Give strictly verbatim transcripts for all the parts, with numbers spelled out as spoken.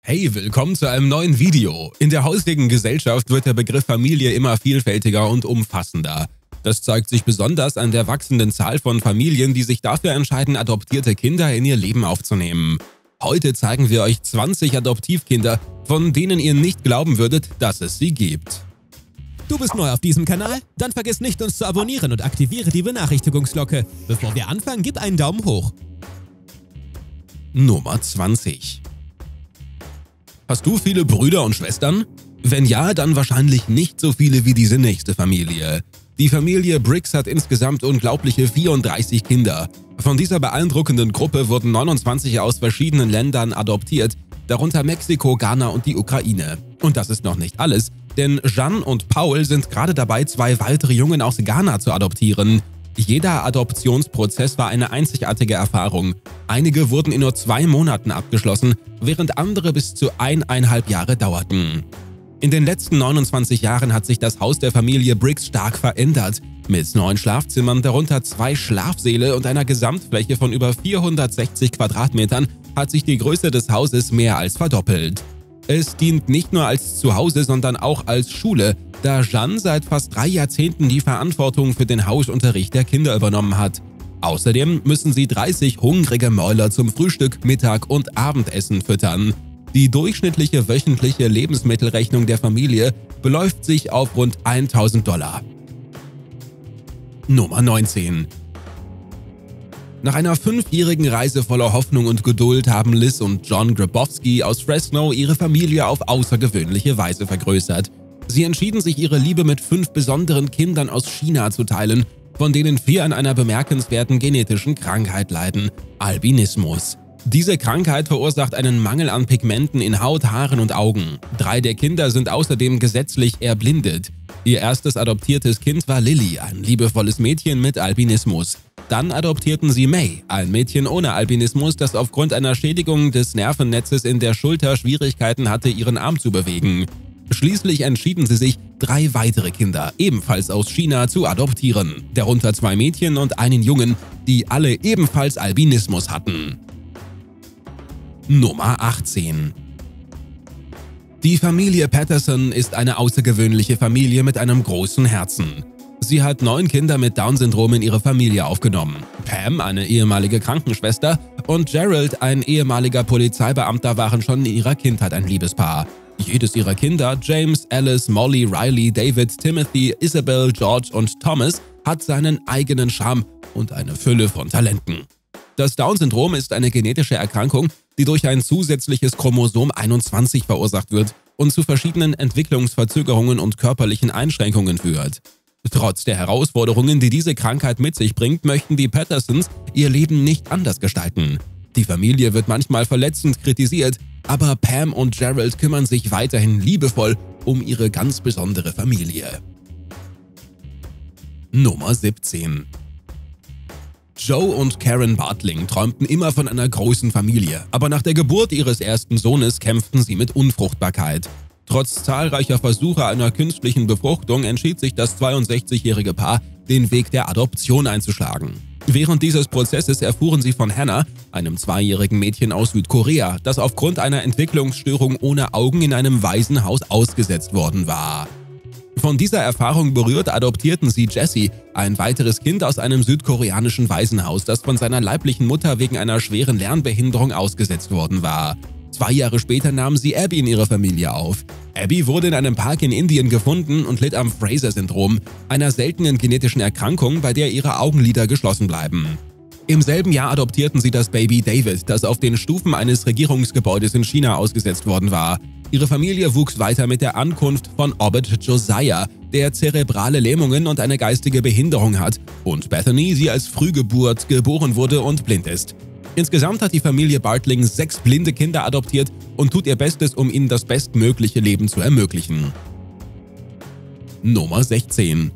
Hey, willkommen zu einem neuen Video. In der heutigen Gesellschaft wird der Begriff Familie immer vielfältiger und umfassender. Das zeigt sich besonders an der wachsenden Zahl von Familien, die sich dafür entscheiden, adoptierte Kinder in ihr Leben aufzunehmen. Heute zeigen wir euch zwanzig Adoptivkinder, von denen ihr nicht glauben würdet, dass es sie gibt. Du bist neu auf diesem Kanal? Dann vergiss nicht, uns zu abonnieren und aktiviere die Benachrichtigungsglocke. Bevor wir anfangen, gib einen Daumen hoch. Nummer zwanzig. Hast du viele Brüder und Schwestern? Wenn ja, dann wahrscheinlich nicht so viele wie diese nächste Familie. Die Familie Briggs hat insgesamt unglaubliche vierunddreißig Kinder. Von dieser beeindruckenden Gruppe wurden neunundzwanzig aus verschiedenen Ländern adoptiert, darunter Mexiko, Ghana und die Ukraine. Und das ist noch nicht alles, denn Jeanne und Paul sind gerade dabei, zwei weitere Jungen aus Ghana zu adoptieren. Jeder Adoptionsprozess war eine einzigartige Erfahrung. Einige wurden in nur zwei Monaten abgeschlossen, während andere bis zu eineinhalb Jahre dauerten. In den letzten neunundzwanzig Jahren hat sich das Haus der Familie Briggs stark verändert. Mit neun Schlafzimmern, darunter zwei Schlafsäle und einer Gesamtfläche von über vierhundertsechzig Quadratmetern hat sich die Größe des Hauses mehr als verdoppelt. Es dient nicht nur als Zuhause, sondern auch als Schule, da Jeanne seit fast drei Jahrzehnten die Verantwortung für den Hausunterricht der Kinder übernommen hat. Außerdem müssen sie dreißig hungrige Mäuler zum Frühstück, Mittag und Abendessen füttern. Die durchschnittliche wöchentliche Lebensmittelrechnung der Familie beläuft sich auf rund tausend Dollar. Nummer neunzehn. Nach einer fünfjährigen Reise voller Hoffnung und Geduld haben Liz und John Grabowski aus Fresno ihre Familie auf außergewöhnliche Weise vergrößert. Sie entschieden sich, ihre Liebe mit fünf besonderen Kindern aus China zu teilen, von denen vier an einer bemerkenswerten genetischen Krankheit leiden: Albinismus. Diese Krankheit verursacht einen Mangel an Pigmenten in Haut, Haaren und Augen. Drei der Kinder sind außerdem gesetzlich erblindet. Ihr erstes adoptiertes Kind war Lily, ein liebevolles Mädchen mit Albinismus. Dann adoptierten sie May, ein Mädchen ohne Albinismus, das aufgrund einer Schädigung des Nervennetzes in der Schulter Schwierigkeiten hatte, ihren Arm zu bewegen. Schließlich entschieden sie sich, drei weitere Kinder, ebenfalls aus China, zu adoptieren, darunter zwei Mädchen und einen Jungen, die alle ebenfalls Albinismus hatten. Nummer achtzehn. Die Familie Patterson ist eine außergewöhnliche Familie mit einem großen Herzen. Sie hat neun Kinder mit Down-Syndrom in ihre Familie aufgenommen. Pam, eine ehemalige Krankenschwester, und Gerald, ein ehemaliger Polizeibeamter, waren schon in ihrer Kindheit ein Liebespaar. Jedes ihrer Kinder, James, Alice, Molly, Riley, David, Timothy, Isabel, George und Thomas, hat seinen eigenen Charme und eine Fülle von Talenten. Das Down-Syndrom ist eine genetische Erkrankung, die durch ein zusätzliches Chromosom einundzwanzig verursacht wird und zu verschiedenen Entwicklungsverzögerungen und körperlichen Einschränkungen führt. Trotz der Herausforderungen, die diese Krankheit mit sich bringt, möchten die Pattersons ihr Leben nicht anders gestalten. Die Familie wird manchmal verletzend kritisiert, aber Pam und Gerald kümmern sich weiterhin liebevoll um ihre ganz besondere Familie. Nummer siebzehn. Joe und Karen Bartling träumten immer von einer großen Familie, aber nach der Geburt ihres ersten Sohnes kämpften sie mit Unfruchtbarkeit. Trotz zahlreicher Versuche einer künstlichen Befruchtung entschied sich das zweiundsechzigjährige Paar, den Weg der Adoption einzuschlagen. Während dieses Prozesses erfuhren sie von Hannah, einem zweijährigen Mädchen aus Südkorea, das aufgrund einer Entwicklungsstörung ohne Augen in einem Waisenhaus ausgesetzt worden war. Von dieser Erfahrung berührt adoptierten sie Jessie, ein weiteres Kind aus einem südkoreanischen Waisenhaus, das von seiner leiblichen Mutter wegen einer schweren Lernbehinderung ausgesetzt worden war. Zwei Jahre später nahmen sie Abby in ihre Familie auf. Abby wurde in einem Park in Indien gefunden und litt am Fraser-Syndrom, einer seltenen genetischen Erkrankung, bei der ihre Augenlider geschlossen bleiben. Im selben Jahr adoptierten sie das Baby David, das auf den Stufen eines Regierungsgebäudes in China ausgesetzt worden war. Ihre Familie wuchs weiter mit der Ankunft von Obed Josiah, der zerebrale Lähmungen und eine geistige Behinderung hat, und Bethany, die als Frühgeburt geboren wurde und blind ist. Insgesamt hat die Familie Bartling sechs blinde Kinder adoptiert und tut ihr Bestes, um ihnen das bestmögliche Leben zu ermöglichen. Nummer sechzehn.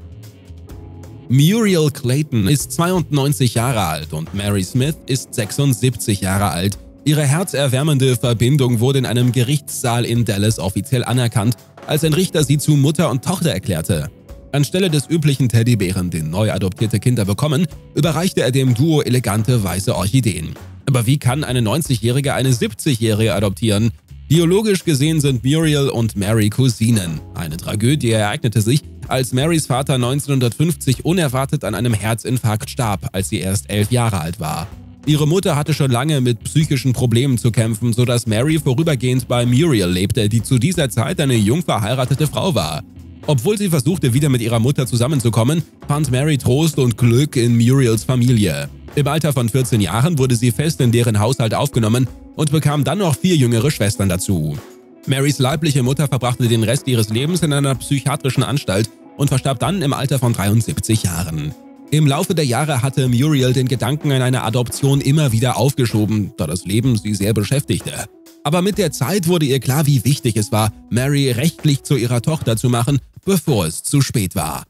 Muriel Clayton ist zweiundneunzig Jahre alt und Mary Smith ist sechsundsiebzig Jahre alt. Ihre herzerwärmende Verbindung wurde in einem Gerichtssaal in Dallas offiziell anerkannt, als ein Richter sie zu Mutter und Tochter erklärte. Anstelle des üblichen Teddybären, den neu adoptierte Kinder bekommen, überreichte er dem Duo elegante weiße Orchideen. Aber wie kann eine neunzigjährige eine siebzigjährige adoptieren? Biologisch gesehen sind Muriel und Mary Cousinen. Eine Tragödie ereignete sich, als Marys Vater neunzehnhundertfünfzig unerwartet an einem Herzinfarkt starb, als sie erst elf Jahre alt war. Ihre Mutter hatte schon lange mit psychischen Problemen zu kämpfen, sodass Mary vorübergehend bei Muriel lebte, die zu dieser Zeit eine jung verheiratete Frau war. Obwohl sie versuchte, wieder mit ihrer Mutter zusammenzukommen, fand Mary Trost und Glück in Muriels Familie. Im Alter von vierzehn Jahren wurde sie fest in deren Haushalt aufgenommen und bekam dann noch vier jüngere Schwestern dazu. Marys leibliche Mutter verbrachte den Rest ihres Lebens in einer psychiatrischen Anstalt und verstarb dann im Alter von dreiundsiebzig Jahren. Im Laufe der Jahre hatte Muriel den Gedanken an eine Adoption immer wieder aufgeschoben, da das Leben sie sehr beschäftigte. Aber mit der Zeit wurde ihr klar, wie wichtig es war, Mary rechtlich zu ihrer Tochter zu machen, bevor es zu spät war.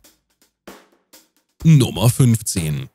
Nummer fünfzehn.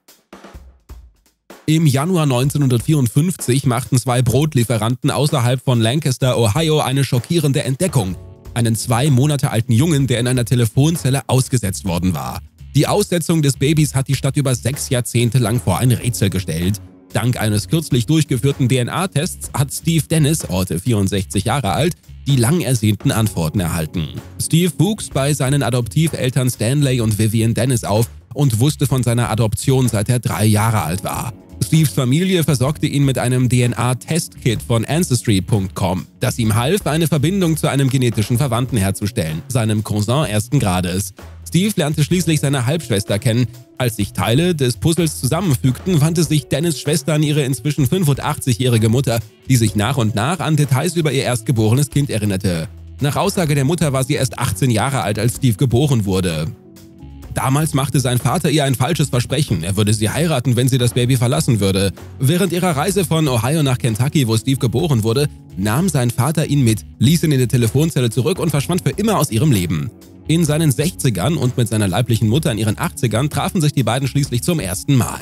Im Januar neunzehnhundertvierundfünfzig machten zwei Brotlieferanten außerhalb von Lancaster, Ohio, eine schockierende Entdeckung: einen zwei Monate alten Jungen, der in einer Telefonzelle ausgesetzt worden war. Die Aussetzung des Babys hat die Stadt über sechs Jahrzehnte lang vor ein Rätsel gestellt. Dank eines kürzlich durchgeführten D N A-Tests hat Steve Dennis, heute vierundsechzig Jahre alt, die lang ersehnten Antworten erhalten. Steve wuchs bei seinen Adoptiveltern Stanley und Vivian Dennis auf und wusste von seiner Adoption, seit er drei Jahre alt war. Steves Familie versorgte ihn mit einem D N A-Testkit von Ancestry Punkt com, das ihm half, eine Verbindung zu einem genetischen Verwandten herzustellen, seinem Cousin ersten Grades. Steve lernte schließlich seine Halbschwester kennen. Als sich Teile des Puzzles zusammenfügten, wandte sich Dennis' Schwester an ihre inzwischen fünfundachtzigjährige Mutter, die sich nach und nach an Details über ihr erstgeborenes Kind erinnerte. Nach Aussage der Mutter war sie erst achtzehn Jahre alt, als Steve geboren wurde. Damals machte sein Vater ihr ein falsches Versprechen, er würde sie heiraten, wenn sie das Baby verlassen würde. Während ihrer Reise von Ohio nach Kentucky, wo Steve geboren wurde, nahm sein Vater ihn mit, ließ ihn in die Telefonzelle zurück und verschwand für immer aus ihrem Leben. In seinen sechzigern und mit seiner leiblichen Mutter in ihren achtzigern trafen sich die beiden schließlich zum ersten Mal.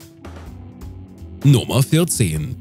Nummer vierzehn.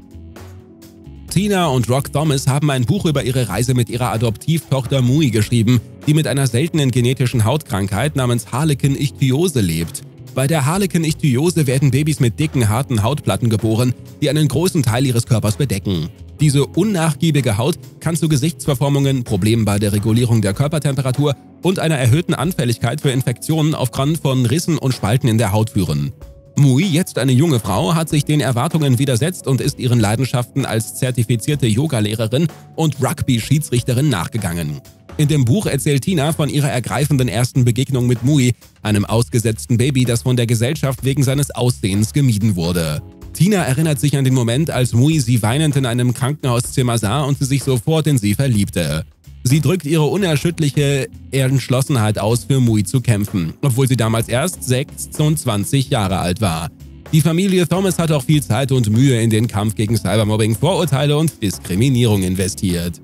Tina und Rock Thomas haben ein Buch über ihre Reise mit ihrer Adoptivtochter Mui geschrieben, die mit einer seltenen genetischen Hautkrankheit namens Harlequin-Ichthyose lebt. Bei der Harlequin-Ichthyose werden Babys mit dicken, harten Hautplatten geboren, die einen großen Teil ihres Körpers bedecken. Diese unnachgiebige Haut kann zu Gesichtsverformungen, Problemen bei der Regulierung der Körpertemperatur und einer erhöhten Anfälligkeit für Infektionen aufgrund von Rissen und Spalten in der Haut führen. Mui, jetzt eine junge Frau, hat sich den Erwartungen widersetzt und ist ihren Leidenschaften als zertifizierte Yogalehrerin und Rugby-Schiedsrichterin nachgegangen. In dem Buch erzählt Tina von ihrer ergreifenden ersten Begegnung mit Mui, einem ausgesetzten Baby, das von der Gesellschaft wegen seines Aussehens gemieden wurde. Tina erinnert sich an den Moment, als Mui sie weinend in einem Krankenhauszimmer sah und sie sich sofort in sie verliebte. Sie drückt ihre unerschütterliche Entschlossenheit aus, für Mui zu kämpfen, obwohl sie damals erst sechsundzwanzig Jahre alt war. Die Familie Thomas hat auch viel Zeit und Mühe in den Kampf gegen Cybermobbing, Vorurteile und Diskriminierung investiert.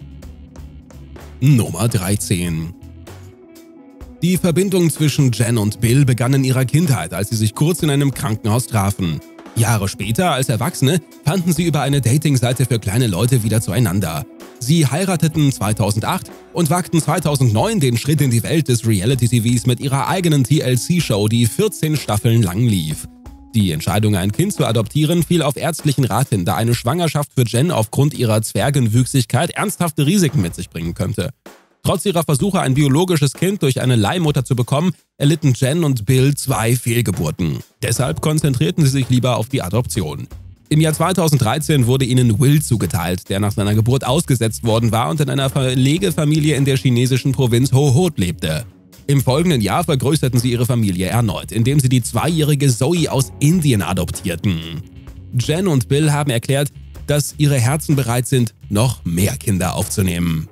Nummer dreizehn. Die Verbindung zwischen Jen und Bill begann in ihrer Kindheit, als sie sich kurz in einem Krankenhaus trafen. Jahre später, als Erwachsene, fanden sie über eine Dating-Seite für kleine Leute wieder zueinander. Sie heirateten zweitausendacht und wagten zweitausendneun den Schritt in die Welt des Reality-T Vs mit ihrer eigenen T L C-Show, die vierzehn Staffeln lang lief. Die Entscheidung, ein Kind zu adoptieren, fiel auf ärztlichen Rat hin, da eine Schwangerschaft für Jen aufgrund ihrer Zwergenwüchsigkeit ernsthafte Risiken mit sich bringen könnte. Trotz ihrer Versuche, ein biologisches Kind durch eine Leihmutter zu bekommen, erlitten Jen und Bill zwei Fehlgeburten. Deshalb konzentrierten sie sich lieber auf die Adoption. Im Jahr zweitausenddreizehn wurde ihnen Will zugeteilt, der nach seiner Geburt ausgesetzt worden war und in einer Pflegefamilie in der chinesischen Provinz Hohhot lebte. Im folgenden Jahr vergrößerten sie ihre Familie erneut, indem sie die zweijährige Zoe aus Indien adoptierten. Jen und Bill haben erklärt, dass ihre Herzen bereit sind, noch mehr Kinder aufzunehmen.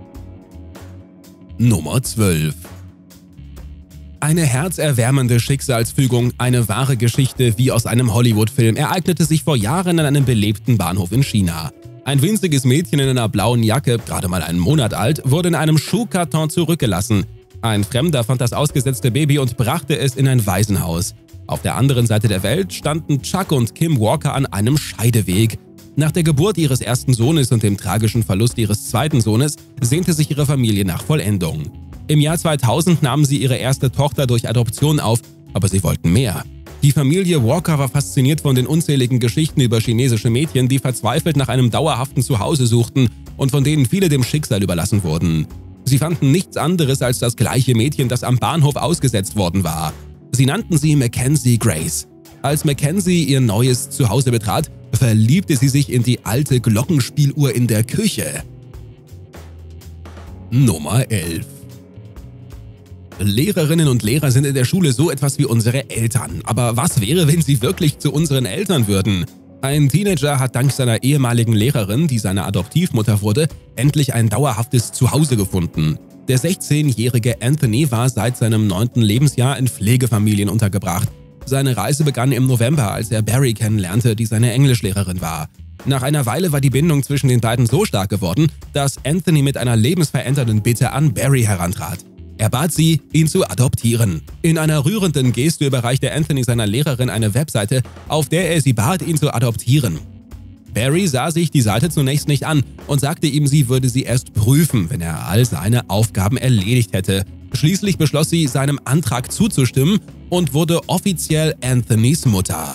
Nummer zwölf. Eine herzerwärmende Schicksalsfügung, eine wahre Geschichte wie aus einem Hollywood-Film, ereignete sich vor Jahren an einem belebten Bahnhof in China. Ein winziges Mädchen in einer blauen Jacke, gerade mal einen Monat alt, wurde in einem Schuhkarton zurückgelassen. Ein Fremder fand das ausgesetzte Baby und brachte es in ein Waisenhaus. Auf der anderen Seite der Welt standen Chuck und Kim Walker an einem Scheideweg. Nach der Geburt ihres ersten Sohnes und dem tragischen Verlust ihres zweiten Sohnes sehnte sich ihre Familie nach Vollendung. Im Jahr zweitausend nahmen sie ihre erste Tochter durch Adoption auf, aber sie wollten mehr. Die Familie Walker war fasziniert von den unzähligen Geschichten über chinesische Mädchen, die verzweifelt nach einem dauerhaften Zuhause suchten und von denen viele dem Schicksal überlassen wurden. Sie fanden nichts anderes als das gleiche Mädchen, das am Bahnhof ausgesetzt worden war. Sie nannten sie Mackenzie Grace. Als Mackenzie ihr neues Zuhause betrat, verliebte sie sich in die alte Glockenspieluhr in der Küche. Nummer elf. Lehrerinnen und Lehrer sind in der Schule so etwas wie unsere Eltern. Aber was wäre, wenn sie wirklich zu unseren Eltern würden? Ein Teenager hat dank seiner ehemaligen Lehrerin, die seine Adoptivmutter wurde, endlich ein dauerhaftes Zuhause gefunden. Der sechzehnjährige Anthony war seit seinem neunten Lebensjahr in Pflegefamilien untergebracht. Seine Reise begann im November, als er Barry kennenlernte, die seine Englischlehrerin war. Nach einer Weile war die Bindung zwischen den beiden so stark geworden, dass Anthony mit einer lebensverändernden Bitte an Barry herantrat. Er bat sie, ihn zu adoptieren. In einer rührenden Geste überreichte Anthony seiner Lehrerin eine Webseite, auf der er sie bat, ihn zu adoptieren. Barry sah sich die Seite zunächst nicht an und sagte ihm, sie würde sie erst prüfen, wenn er all seine Aufgaben erledigt hätte. Schließlich beschloss sie, seinem Antrag zuzustimmen und wurde offiziell Anthonys Mutter.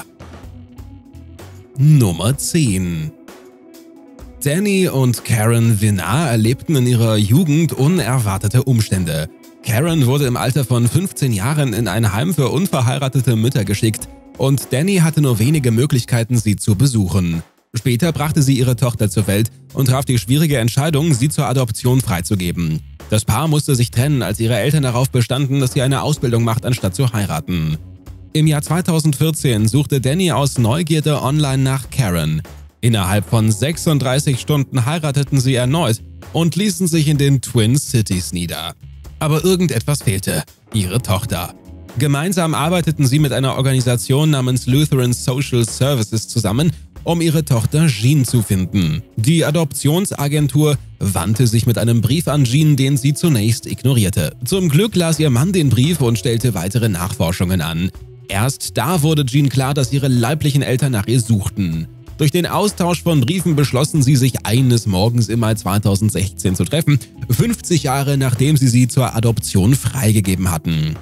Nummer zehn. Danny und Karen Vinar erlebten in ihrer Jugend unerwartete Umstände. Karen wurde im Alter von fünfzehn Jahren in ein Heim für unverheiratete Mütter geschickt und Danny hatte nur wenige Möglichkeiten, sie zu besuchen. Später brachte sie ihre Tochter zur Welt und traf die schwierige Entscheidung, sie zur Adoption freizugeben. Das Paar musste sich trennen, als ihre Eltern darauf bestanden, dass sie eine Ausbildung macht, anstatt zu heiraten. Im Jahr zweitausendvierzehn suchte Danny aus Neugierde online nach Karen. Innerhalb von sechsunddreißig Stunden heirateten sie erneut und ließen sich in den Twin Cities nieder. Aber irgendetwas fehlte: ihre Tochter. Gemeinsam arbeiteten sie mit einer Organisation namens Lutheran Social Services zusammen, um ihre Tochter Jean zu finden. Die Adoptionsagentur wandte sich mit einem Brief an Jean, den sie zunächst ignorierte. Zum Glück las ihr Mann den Brief und stellte weitere Nachforschungen an. Erst da wurde Jean klar, dass ihre leiblichen Eltern nach ihr suchten. Durch den Austausch von Briefen beschlossen sie, sich eines Morgens im Mai zweitausendsechzehn zu treffen, fünfzig Jahre nachdem sie sie zur Adoption freigegeben hatten.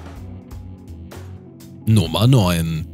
Nummer neun.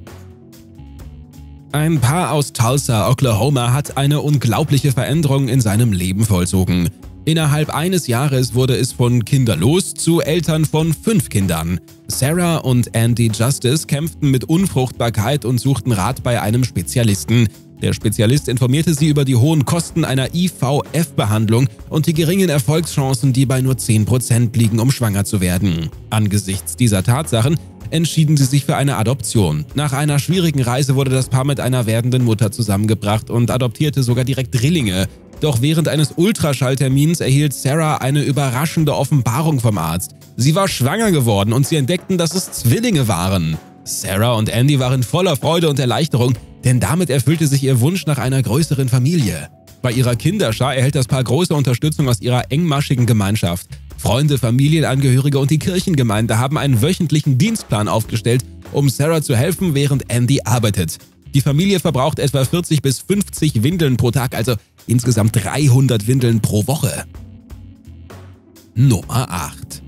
Ein Paar aus Tulsa, Oklahoma hat eine unglaubliche Veränderung in seinem Leben vollzogen. Innerhalb eines Jahres wurde es von kinderlos zu Eltern von fünf Kindern. Sarah und Andy Justice kämpften mit Unfruchtbarkeit und suchten Rat bei einem Spezialisten. Der Spezialist informierte sie über die hohen Kosten einer I V F-Behandlung und die geringen Erfolgschancen, die bei nur zehn Prozent liegen, um schwanger zu werden. Angesichts dieser Tatsachen entschieden sie sich für eine Adoption. Nach einer schwierigen Reise wurde das Paar mit einer werdenden Mutter zusammengebracht und adoptierte sogar direkt Drillinge. Doch während eines Ultraschalltermins erhielt Sarah eine überraschende Offenbarung vom Arzt. Sie war schwanger geworden und sie entdeckten, dass es Zwillinge waren. Sarah und Andy waren voller Freude und Erleichterung, denn damit erfüllte sich ihr Wunsch nach einer größeren Familie. Bei ihrer Kinderschar erhält das Paar große Unterstützung aus ihrer engmaschigen Gemeinschaft. Freunde, Familienangehörige und die Kirchengemeinde haben einen wöchentlichen Dienstplan aufgestellt, um Sarah zu helfen, während Andy arbeitet. Die Familie verbraucht etwa vierzig bis fünfzig Windeln pro Tag, also insgesamt dreihundert Windeln pro Woche. Nummer acht.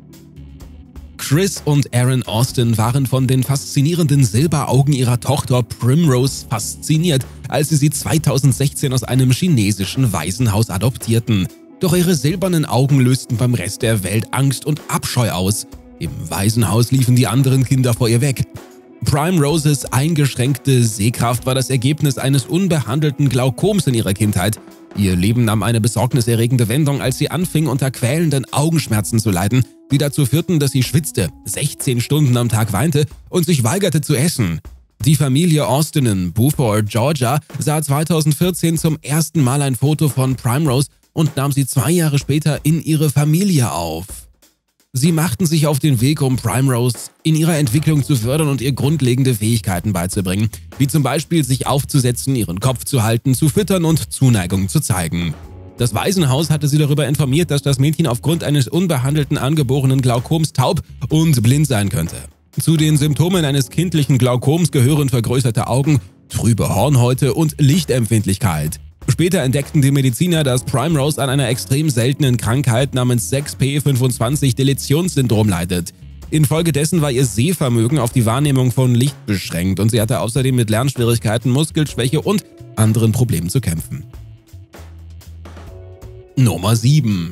Chris und Aaron Austin waren von den faszinierenden Silberaugen ihrer Tochter Primrose fasziniert, als sie sie zweitausendsechzehn aus einem chinesischen Waisenhaus adoptierten. Doch ihre silbernen Augen lösten beim Rest der Welt Angst und Abscheu aus. Im Waisenhaus liefen die anderen Kinder vor ihr weg. Primroses eingeschränkte Sehkraft war das Ergebnis eines unbehandelten Glaukoms in ihrer Kindheit. Ihr Leben nahm eine besorgniserregende Wendung, als sie anfing, unter quälenden Augenschmerzen zu leiden, die dazu führten, dass sie schwitzte, sechzehn Stunden am Tag weinte und sich weigerte zu essen. Die Familie Austin in Beaufort, Georgia, sah zweitausendvierzehn zum ersten Mal ein Foto von Primrose und nahm sie zwei Jahre später in ihre Familie auf. Sie machten sich auf den Weg, um Primrose in ihrer Entwicklung zu fördern und ihr grundlegende Fähigkeiten beizubringen, wie zum Beispiel sich aufzusetzen, ihren Kopf zu halten, zu füttern und Zuneigung zu zeigen. Das Waisenhaus hatte sie darüber informiert, dass das Mädchen aufgrund eines unbehandelten angeborenen Glaukoms taub und blind sein könnte. Zu den Symptomen eines kindlichen Glaukoms gehören vergrößerte Augen, trübe Hornhäute und Lichtempfindlichkeit. Später entdeckten die Mediziner, dass Primrose an einer extrem seltenen Krankheit namens sechs p fünfundzwanzig Deletionssyndrom leidet. Infolgedessen war ihr Sehvermögen auf die Wahrnehmung von Licht beschränkt und sie hatte außerdem mit Lernschwierigkeiten, Muskelschwäche und anderen Problemen zu kämpfen. Nummer sieben.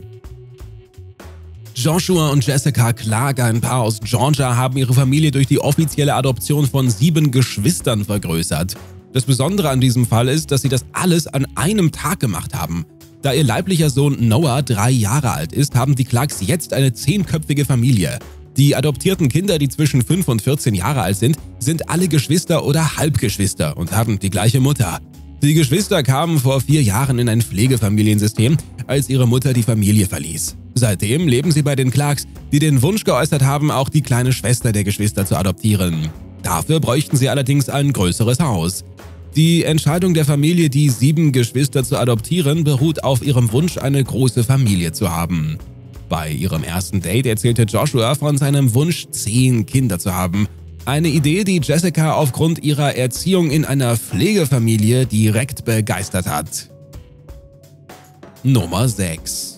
Joshua und Jessica Clark, ein Paar aus Georgia, haben ihre Familie durch die offizielle Adoption von sieben Geschwistern vergrößert. Das Besondere an diesem Fall ist, dass sie das alles an einem Tag gemacht haben. Da ihr leiblicher Sohn Noah drei Jahre alt ist, haben die Clarks jetzt eine zehnköpfige Familie. Die adoptierten Kinder, die zwischen fünf und vierzehn Jahre alt sind, sind alle Geschwister oder Halbgeschwister und haben die gleiche Mutter. Die Geschwister kamen vor vier Jahren in ein Pflegefamiliensystem, als ihre Mutter die Familie verließ. Seitdem leben sie bei den Clarks, die den Wunsch geäußert haben, auch die kleine Schwester der Geschwister zu adoptieren. Dafür bräuchten sie allerdings ein größeres Haus. Die Entscheidung der Familie, die sieben Geschwister zu adoptieren, beruht auf ihrem Wunsch, eine große Familie zu haben. Bei ihrem ersten Date erzählte Joshua von seinem Wunsch, zehn Kinder zu haben. Eine Idee, die Jessica aufgrund ihrer Erziehung in einer Pflegefamilie direkt begeistert hat. Nummer sechs.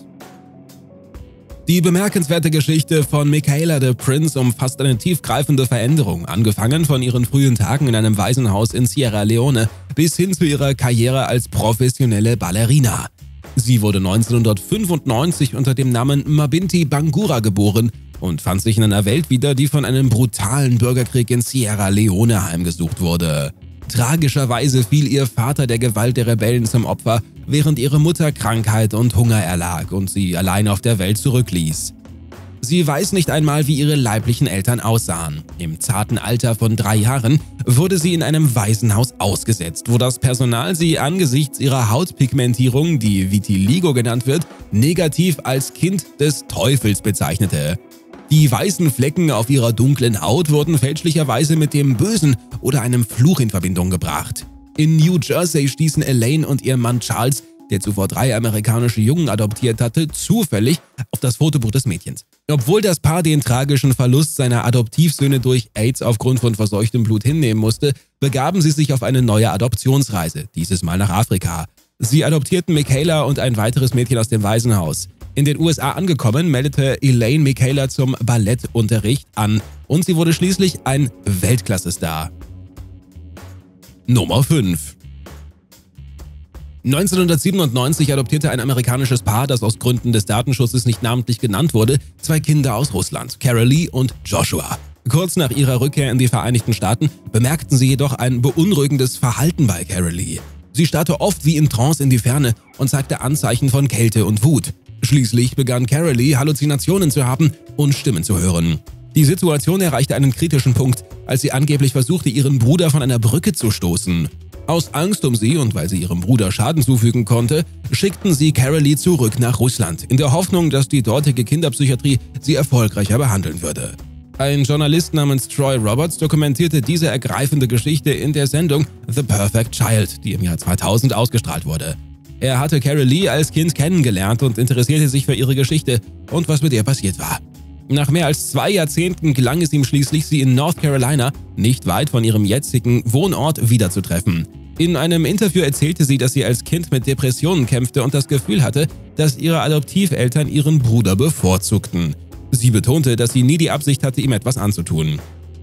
Die bemerkenswerte Geschichte von Michaela de Prince umfasst eine tiefgreifende Veränderung, angefangen von ihren frühen Tagen in einem Waisenhaus in Sierra Leone bis hin zu ihrer Karriere als professionelle Ballerina. Sie wurde neunzehnhundertfünfundneunzig unter dem Namen Mabinti Bangura geboren und fand sich in einer Welt wieder, die von einem brutalen Bürgerkrieg in Sierra Leone heimgesucht wurde. Tragischerweise fiel ihr Vater der Gewalt der Rebellen zum Opfer, während ihre Mutter Krankheit und Hunger erlag und sie allein auf der Welt zurückließ. Sie weiß nicht einmal, wie ihre leiblichen Eltern aussahen. Im zarten Alter von drei Jahren wurde sie in einem Waisenhaus ausgesetzt, wo das Personal sie angesichts ihrer Hautpigmentierung, die Vitiligo genannt wird, negativ als Kind des Teufels bezeichnete. Die weißen Flecken auf ihrer dunklen Haut wurden fälschlicherweise mit dem Bösen oder einem Fluch in Verbindung gebracht. In New Jersey stießen Elaine und ihr Mann Charles, der zuvor drei amerikanische Jungen adoptiert hatte, zufällig auf das Fotobuch des Mädchens. Obwohl das Paar den tragischen Verlust seiner Adoptivsöhne durch AIDS aufgrund von verseuchtem Blut hinnehmen musste, begaben sie sich auf eine neue Adoptionsreise, dieses Mal nach Afrika. Sie adoptierten Michaela und ein weiteres Mädchen aus dem Waisenhaus. In den U S A angekommen, meldete Elaine Michaela zum Ballettunterricht an und sie wurde schließlich ein Weltklasse-Star. Nummer fünf. neunzehnhundertsiebenundneunzig adoptierte ein amerikanisches Paar, das aus Gründen des Datenschutzes nicht namentlich genannt wurde, zwei Kinder aus Russland, Carolee und Joshua. Kurz nach ihrer Rückkehr in die Vereinigten Staaten bemerkten sie jedoch ein beunruhigendes Verhalten bei Carolee. Sie starrte oft wie in Trance in die Ferne und zeigte Anzeichen von Kälte und Wut. Schließlich begann Carolee Halluzinationen zu haben und Stimmen zu hören. Die Situation erreichte einen kritischen Punkt, als sie angeblich versuchte, ihren Bruder von einer Brücke zu stoßen. Aus Angst um sie und weil sie ihrem Bruder Schaden zufügen konnte, schickten sie Carolee zurück nach Russland, in der Hoffnung, dass die dortige Kinderpsychiatrie sie erfolgreicher behandeln würde. Ein Journalist namens Troy Roberts dokumentierte diese ergreifende Geschichte in der Sendung The Perfect Child, die im Jahr zweitausend ausgestrahlt wurde. Er hatte Carolee als Kind kennengelernt und interessierte sich für ihre Geschichte und was mit ihr passiert war. Nach mehr als zwei Jahrzehnten gelang es ihm schließlich, sie in North Carolina, nicht weit von ihrem jetzigen Wohnort, wiederzutreffen. In einem Interview erzählte sie, dass sie als Kind mit Depressionen kämpfte und das Gefühl hatte, dass ihre Adoptiveltern ihren Bruder bevorzugten. Sie betonte, dass sie nie die Absicht hatte, ihm etwas anzutun.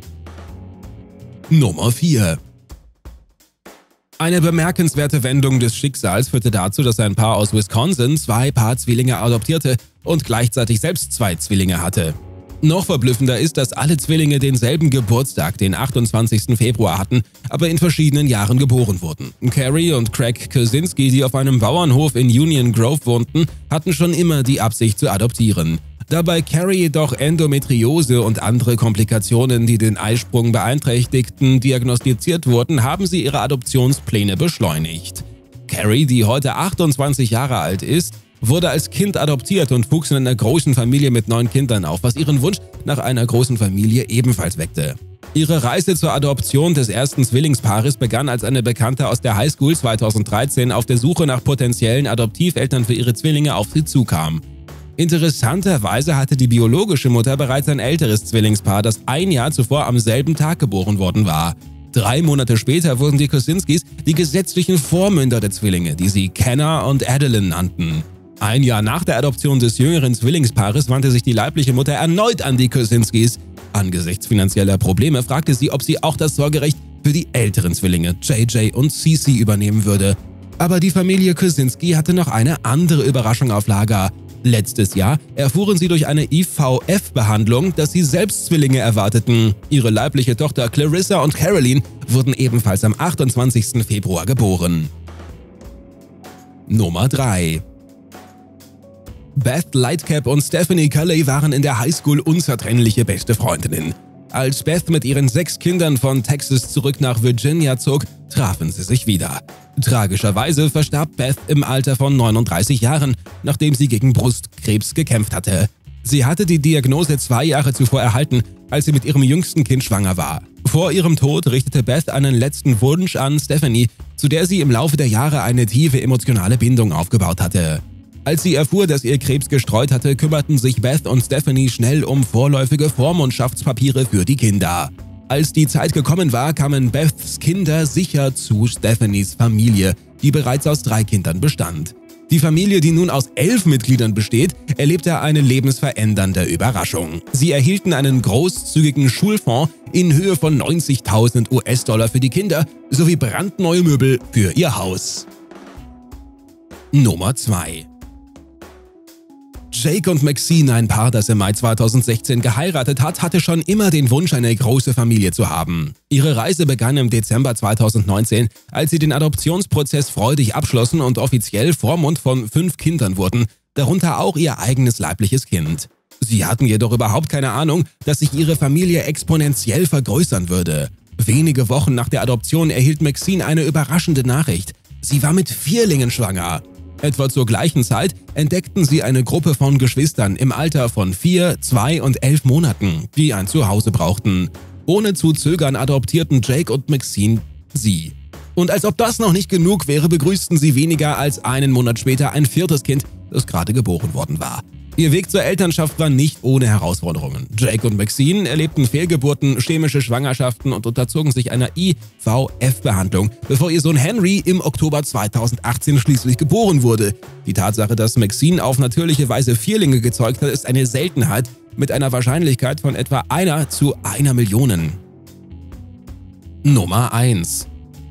Nummer vier. Eine bemerkenswerte Wendung des Schicksals führte dazu, dass ein Paar aus Wisconsin zwei Paar-Zwillinge adoptierte und gleichzeitig selbst zwei Zwillinge hatte. Noch verblüffender ist, dass alle Zwillinge denselben Geburtstag, den achtundzwanzigsten Februar hatten, aber in verschiedenen Jahren geboren wurden. Carrie und Craig Kosinski, die auf einem Bauernhof in Union Grove wohnten, hatten schon immer die Absicht zu adoptieren. Da bei Carrie jedoch Endometriose und andere Komplikationen, die den Eisprung beeinträchtigten, diagnostiziert wurden, haben sie ihre Adoptionspläne beschleunigt. Carrie, die heute achtundzwanzig Jahre alt ist, wurde als Kind adoptiert und wuchs in einer großen Familie mit neun Kindern auf, was ihren Wunsch nach einer großen Familie ebenfalls weckte. Ihre Reise zur Adoption des ersten Zwillingspaares begann, als eine Bekannte aus der Highschool zweitausenddreizehn auf der Suche nach potenziellen Adoptiveltern für ihre Zwillinge auf sie zukam. Interessanterweise hatte die biologische Mutter bereits ein älteres Zwillingspaar, das ein Jahr zuvor am selben Tag geboren worden war. Drei Monate später wurden die Kosinskis die gesetzlichen Vormünder der Zwillinge, die sie Kenna und Adeline nannten. Ein Jahr nach der Adoption des jüngeren Zwillingspaares wandte sich die leibliche Mutter erneut an die Kosinskis. Angesichts finanzieller Probleme fragte sie, ob sie auch das Sorgerecht für die älteren Zwillinge J J und Cece übernehmen würde. Aber die Familie Kosinski hatte noch eine andere Überraschung auf Lager. Letztes Jahr erfuhren sie durch eine I V F-Behandlung, dass sie selbst Zwillinge erwarteten. Ihre leibliche Tochter Clarissa und Caroline wurden ebenfalls am achtundzwanzigsten Februar geboren. Nummer drei. Beth Lightcap und Stephanie Culley waren in der Highschool unzertrennliche beste Freundinnen. Als Beth mit ihren sechs Kindern von Texas zurück nach Virginia zog, trafen sie sich wieder. Tragischerweise verstarb Beth im Alter von neununddreißig Jahren, nachdem sie gegen Brustkrebs gekämpft hatte. Sie hatte die Diagnose zwei Jahre zuvor erhalten, als sie mit ihrem jüngsten Kind schwanger war. Vor ihrem Tod richtete Beth einen letzten Wunsch an Stephanie, zu der sie im Laufe der Jahre eine tiefe emotionale Bindung aufgebaut hatte. Als sie erfuhr, dass ihr Krebs gestreut hatte, kümmerten sich Beth und Stephanie schnell um vorläufige Vormundschaftspapiere für die Kinder. Als die Zeit gekommen war, kamen Beths Kinder sicher zu Stephanies Familie, die bereits aus drei Kindern bestand. Die Familie, die nun aus elf Mitgliedern besteht, erlebte eine lebensverändernde Überraschung. Sie erhielten einen großzügigen Schulfonds in Höhe von neunzigtausend US-Dollar für die Kinder sowie brandneue Möbel für ihr Haus. Nummer zwei. Jake und Maxine, ein Paar, das im Mai zweitausendsechzehn geheiratet hat, hatte schon immer den Wunsch, eine große Familie zu haben. Ihre Reise begann im Dezember zweitausendneunzehn, als sie den Adoptionsprozess freudig abschlossen und offiziell Vormund von fünf Kindern wurden, darunter auch ihr eigenes leibliches Kind. Sie hatten jedoch überhaupt keine Ahnung, dass sich ihre Familie exponentiell vergrößern würde. Wenige Wochen nach der Adoption erhielt Maxine eine überraschende Nachricht. Sie war mit Vierlingen schwanger. Etwa zur gleichen Zeit entdeckten sie eine Gruppe von Geschwistern im Alter von vier, zwei und elf Monaten, die ein Zuhause brauchten. Ohne zu zögern adoptierten Jake und Maxine sie. Und als ob das noch nicht genug wäre, begrüßten sie weniger als einen Monat später ein viertes Kind, das gerade geboren worden war. Ihr Weg zur Elternschaft war nicht ohne Herausforderungen. Jake und Maxine erlebten Fehlgeburten, chemische Schwangerschaften und unterzogen sich einer I V F-Behandlung, bevor ihr Sohn Henry im Oktober zweitausendachtzehn schließlich geboren wurde. Die Tatsache, dass Maxine auf natürliche Weise Vierlinge gezeugt hat, ist eine Seltenheit mit einer Wahrscheinlichkeit von etwa einer zu einer Million. Nummer eins.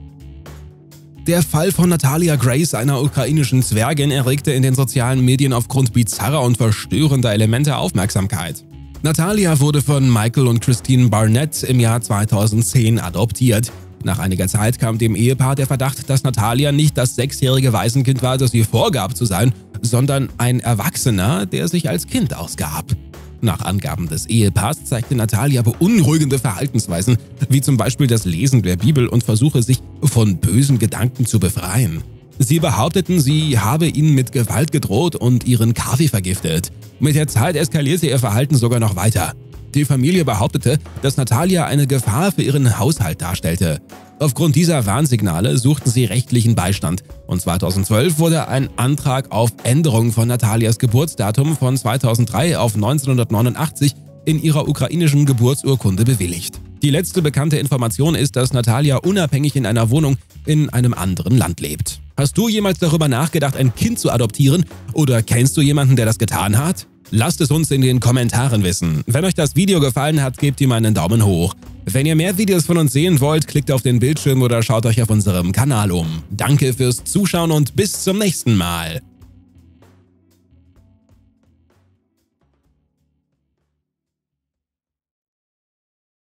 Der Fall von Natalia Grace, einer ukrainischen Zwergin, erregte in den sozialen Medien aufgrund bizarrer und verstörender Elemente Aufmerksamkeit. Natalia wurde von Michael und Christine Barnett im Jahr zweitausendzehn adoptiert. Nach einiger Zeit kam dem Ehepaar der Verdacht, dass Natalia nicht das sechsjährige Waisenkind war, das sie vorgab zu sein, sondern ein Erwachsener, der sich als Kind ausgab. Nach Angaben des Ehepaars zeigte Natalia beunruhigende Verhaltensweisen, wie zum Beispiel das Lesen der Bibel und Versuche, sich von bösen Gedanken zu befreien. Sie behaupteten, sie habe ihnen mit Gewalt gedroht und ihren Kaffee vergiftet. Mit der Zeit eskalierte ihr Verhalten sogar noch weiter. Die Familie behauptete, dass Natalia eine Gefahr für ihren Haushalt darstellte. Aufgrund dieser Warnsignale suchten sie rechtlichen Beistand und zweitausendzwölf wurde ein Antrag auf Änderung von Natalias Geburtsdatum von zweitausenddrei auf neunzehnhundertneunundachtzig in ihrer ukrainischen Geburtsurkunde bewilligt. Die letzte bekannte Information ist, dass Natalia unabhängig in einer Wohnung in einem anderen Land lebt. Hast du jemals darüber nachgedacht, ein Kind zu adoptieren oder kennst du jemanden, der das getan hat? Lasst es uns in den Kommentaren wissen. Wenn euch das Video gefallen hat, gebt ihm einen Daumen hoch. Wenn ihr mehr Videos von uns sehen wollt, klickt auf den Bildschirm oder schaut euch auf unserem Kanal um. Danke fürs Zuschauen und bis zum nächsten Mal.